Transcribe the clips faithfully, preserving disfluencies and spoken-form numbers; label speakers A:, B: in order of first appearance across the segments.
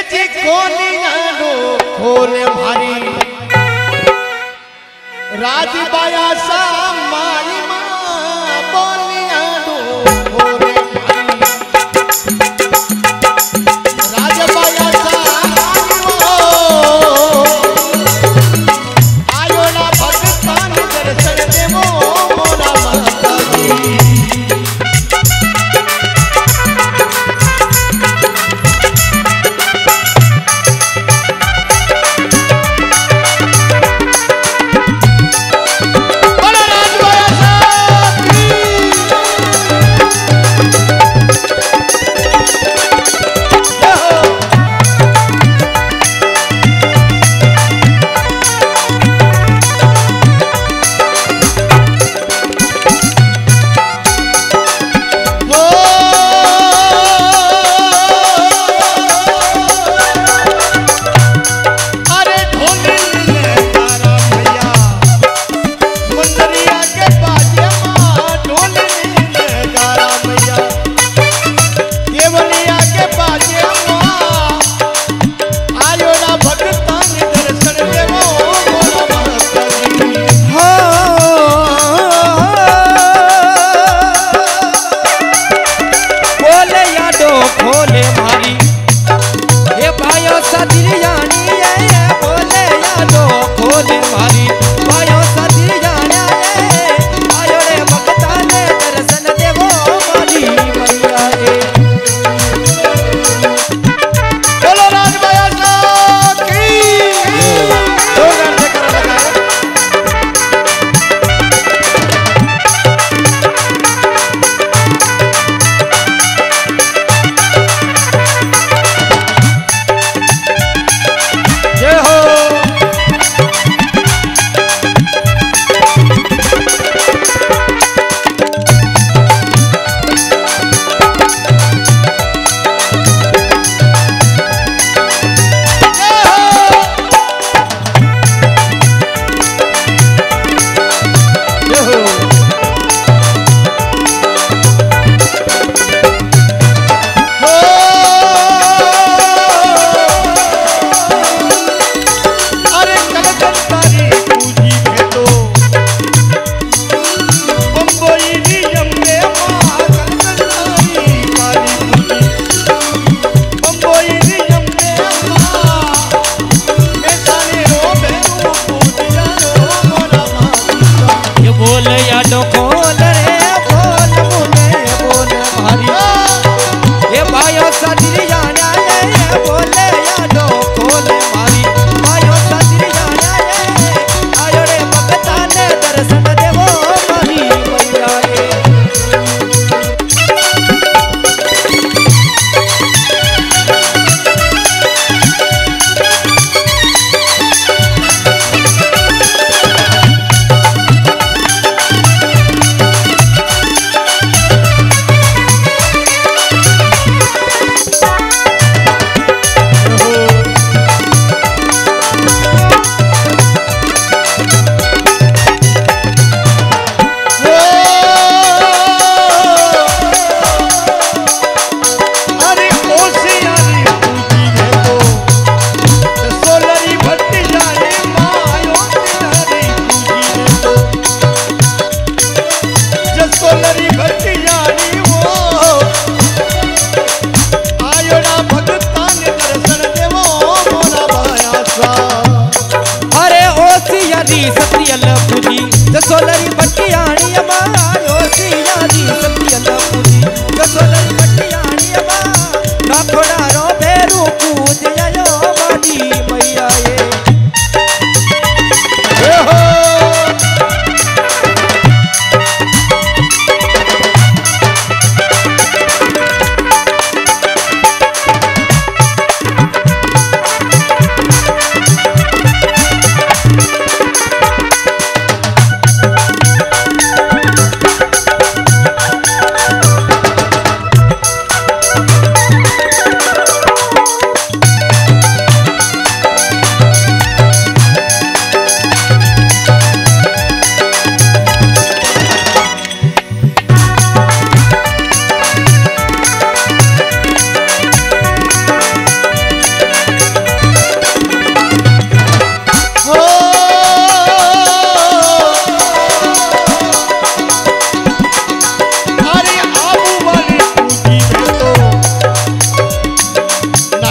A: जी कोनियानो खोले भारी राजबाया सा माई मां बोलियानो खोले भारी राजबाया सा आयो ना भगतान दर्शन देवो मोरा माता जी बोला राजबाया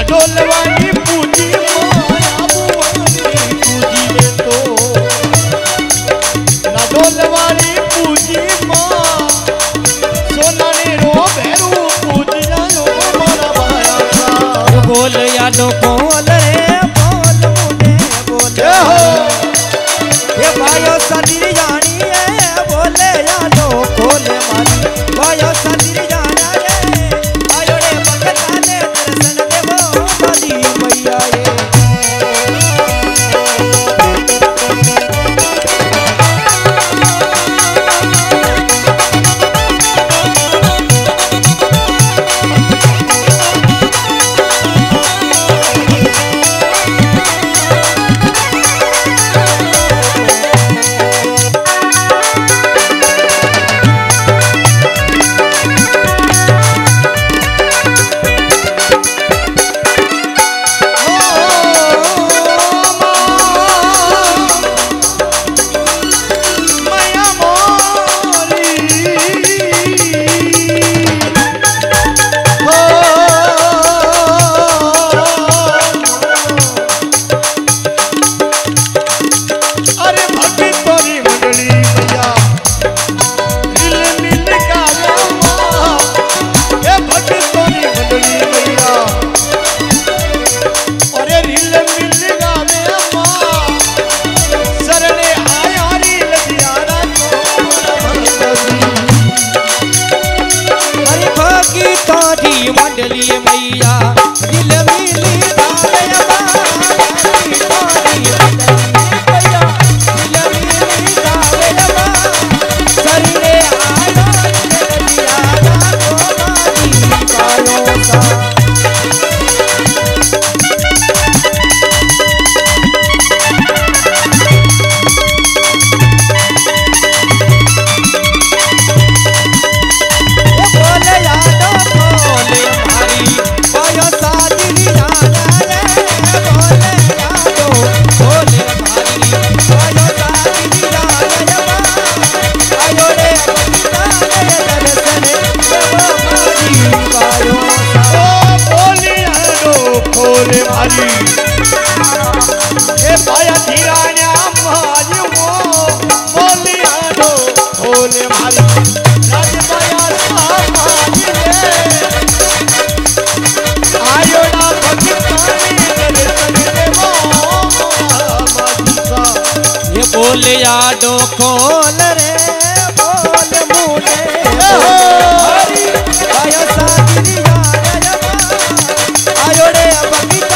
A: डोलवानी पूजी माया बुवानी पूजी में तो ना डोलवानी पूजी माँ सोना ने रो भैरू पूजी जानो मोरा माया का
B: बोल यादो बोल रे बोल मुने बोल
A: हो
B: ये भाइयो सदी जानी है बोले यादो बोल मारी भाइयो सदी जाना है आयो रे भगता ने दर्शन देवो मारी मैया ये मंडली मैया दिल मिली गावे बारी तोरी मैया दिल मिली गावे बा सरने आयो दिया ना तो मारी कायो सा
A: खोले भारी ए पाया धीरान्या माजी वो बोलिया दो खोले भारी राज पाया माजी ले आयो ना भक्तानी दर्शन देवो माजी सा
B: ये बोलिया दो खोल रे बोल मुने हरी आयो साथी आयो रे बगीचा